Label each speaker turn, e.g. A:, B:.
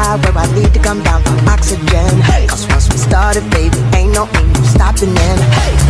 A: high where I need to come down for oxygen. Cause once we started, baby, ain't no stopping in.